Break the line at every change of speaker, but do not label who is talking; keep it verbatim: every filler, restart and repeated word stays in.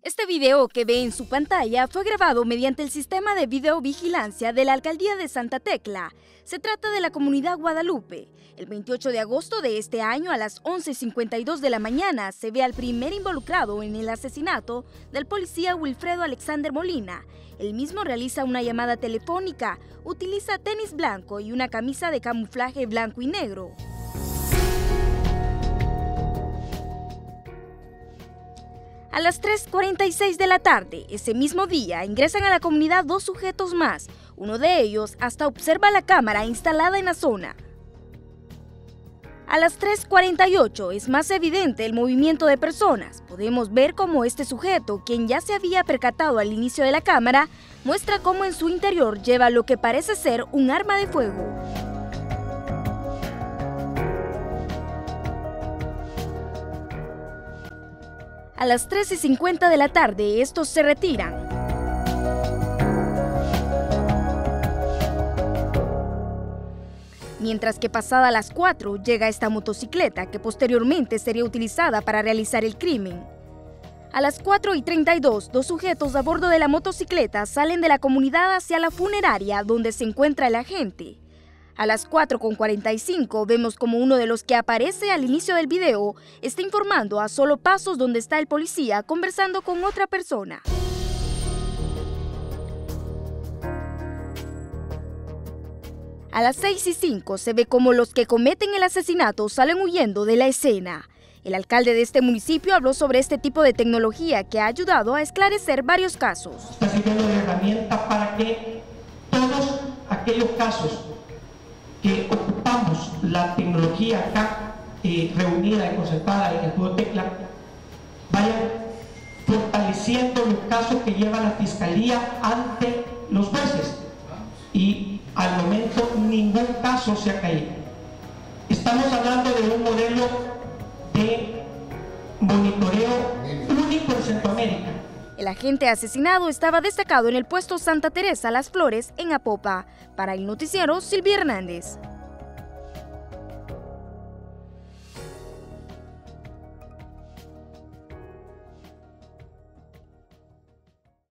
Este video que ve en su pantalla fue grabado mediante el sistema de videovigilancia de la Alcaldía de Santa Tecla. Se trata de la comunidad Guadalupe. El veintiocho de agosto de este año a las once cincuenta y dos de la mañana se ve al primer involucrado en el asesinato del policía Wilfredo Alexander Molina. El mismo realiza una llamada telefónica, utiliza tenis blanco y una camisa de camuflaje blanco y negro. A las tres cuarenta y seis de la tarde, ese mismo día, ingresan a la comunidad dos sujetos más. Uno de ellos hasta observa la cámara instalada en la zona. A las tres cuarenta y ocho es más evidente el movimiento de personas. Podemos ver cómo este sujeto, quien ya se había percatado al inicio de la cámara, muestra cómo en su interior lleva lo que parece ser un arma de fuego. A las tres y cincuenta de la tarde, estos se retiran. Mientras que pasada las cuatro llega esta motocicleta que posteriormente sería utilizada para realizar el crimen. A las cuatro y treinta y dos, dos sujetos a bordo de la motocicleta salen de la comunidad hacia la funeraria donde se encuentra el agente. A las cuatro con cuarenta y cinco vemos como uno de los que aparece al inicio del video está informando a solo pasos donde está el policía conversando con otra persona. A las seis y cinco se ve como los que cometen el asesinato salen huyendo de la escena. El alcalde de este municipio habló sobre este tipo de tecnología que ha ayudado a esclarecer varios casos.
Está sirviendo de herramienta para que todos aquellos casos que ocupamos la tecnología acá eh, reunida y concertada en el Estudio Tecla, vayan fortaleciendo los casos que lleva la Fiscalía ante los jueces. Y al momento ningún caso se ha caído. Estamos hablando de un modelo de monitoreo único en Centroamérica.
El agente asesinado estaba destacado en el puesto Santa Teresa Las Flores en Apopa. Para el noticiero, Silvia Hernández.